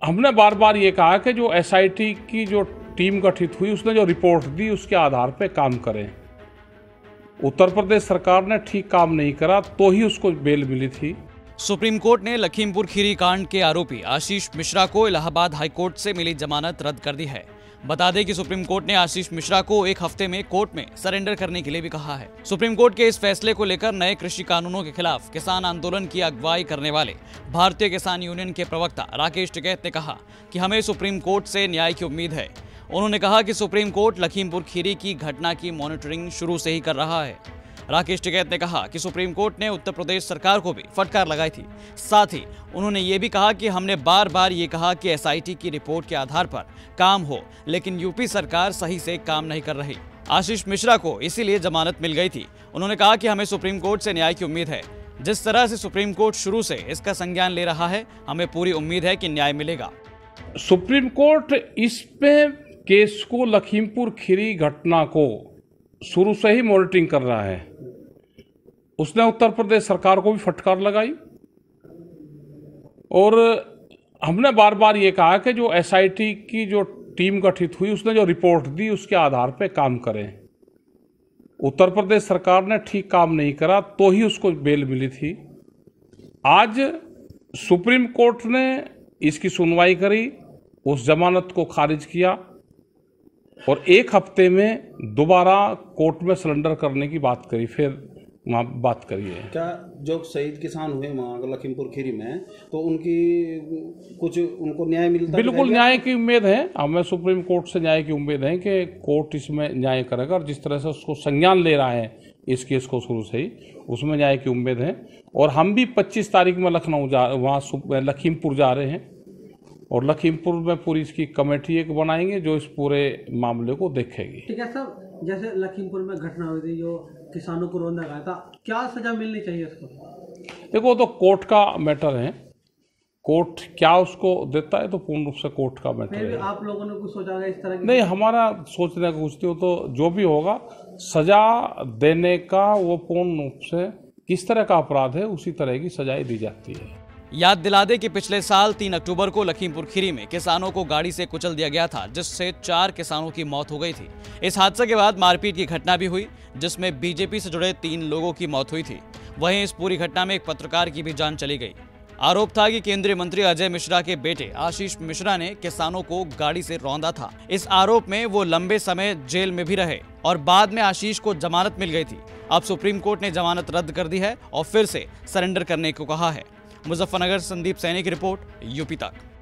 हमने बार बार ये कहा कि जो एसआईटी की जो टीम गठित हुई उसने जो रिपोर्ट दी उसके आधार पर काम करें। उत्तर प्रदेश सरकार ने ठीक काम नहीं करा तो ही उसको बेल मिली थी। सुप्रीम कोर्ट ने लखीमपुर खीरी कांड के आरोपी आशीष मिश्रा को इलाहाबाद हाईकोर्ट से मिली जमानत रद्द कर दी है। बता दें कि सुप्रीम कोर्ट ने आशीष मिश्रा को 1 हफ्ते में कोर्ट में सरेंडर करने के लिए भी कहा है। सुप्रीम कोर्ट के इस फैसले को लेकर नए कृषि कानूनों के खिलाफ किसान आंदोलन की अगुवाई करने वाले भारतीय किसान यूनियन के प्रवक्ता राकेश टिकैत ने कहा कि हमें सुप्रीम कोर्ट से न्याय की उम्मीद है। उन्होंने कहा कि सुप्रीम कोर्ट लखीमपुर खीरी की घटना की मॉनिटरिंग शुरू से ही कर रहा है। राकेश टिकैत ने कहा कि सुप्रीम कोर्ट ने उत्तर प्रदेश सरकार को भी फटकार लगाई थी। साथ ही उन्होंने ये भी कहा कि हमने बार बार ये कहा कि एसआईटी की रिपोर्ट के आधार पर काम हो, लेकिन यूपी सरकार सही से काम नहीं कर रही। आशीष मिश्रा को इसीलिए जमानत मिल गई थी। उन्होंने कहा कि हमें सुप्रीम कोर्ट से न्याय की उम्मीद है। जिस तरह से सुप्रीम कोर्ट शुरू से इसका संज्ञान ले रहा है, हमें पूरी उम्मीद है कि न्याय मिलेगा। सुप्रीम कोर्ट इस पे केस को, लखीमपुर खीरी घटना को शुरू से ही मॉनिटरिंग कर रहा है। उसने उत्तर प्रदेश सरकार को भी फटकार लगाई और हमने बार बार ये कहा कि जो एसआईटी की जो टीम गठित हुई उसने जो रिपोर्ट दी उसके आधार पर काम करें। उत्तर प्रदेश सरकार ने ठीक काम नहीं करा तो ही उसको बेल मिली थी। आज सुप्रीम कोर्ट ने इसकी सुनवाई करी, उस जमानत को खारिज किया और 1 हफ्ते में दोबारा कोर्ट में सरेंडर करने की बात करी, फिर वहाँ बात करी है। क्या जो शहीद किसान हुए वहाँ लखीमपुर खीरी में, तो उनको न्याय मिलता है? बिल्कुल न्याय की उम्मीद है। हमें सुप्रीम कोर्ट से न्याय की उम्मीद है कि कोर्ट इसमें न्याय करेगा और जिस तरह से उसको संज्ञान ले रहा है इस केस को शुरू से ही, उसमें न्याय की उम्मीद है। और हम भी 25 तारीख में लखीमपुर जा रहे हैं और लखीमपुर में पूरी इसकी कमेटी एक बनाएंगे जो इस पूरे मामले को देखेगी। ठीक है सर, जैसे लखीमपुर में घटना हुई थी जो किसानों को रोंदा गया था, क्या सजा मिलनी चाहिए उसको? देखो, तो कोर्ट का मैटर है, कोर्ट क्या उसको देता है तो पूर्ण रूप से कोर्ट का मैटर है। आप लोगों ने कुछ सोचा है इस तरह की? नहीं, हमारा सोचने का कुछ नहीं, तो जो भी होगा सजा देने का वो पूर्ण रूप से किस तरह का अपराध है उसी तरह की सजाएं दी जाती है। याद दिला दे कि पिछले साल 3 अक्टूबर को लखीमपुर खीरी में किसानों को गाड़ी से कुचल दिया गया था, जिससे 4 किसानों की मौत हो गई थी। इस हादसे के बाद मारपीट की घटना भी हुई, जिसमें बीजेपी से जुड़े 3 लोगों की मौत हुई थी। वहीं इस पूरी घटना में एक पत्रकार की भी जान चली गई। आरोप था कि केंद्रीय मंत्री अजय मिश्रा के बेटे आशीष मिश्रा ने किसानों को गाड़ी से रौंदा था। इस आरोप में वो लंबे समय जेल में भी रहे और बाद में आशीष को जमानत मिल गई थी। अब सुप्रीम कोर्ट ने जमानत रद्द कर दी है और फिर से सरेंडर करने को कहा है। मुजफ्फरनगर से संदीप सैनी की रिपोर्ट, यूपी तक।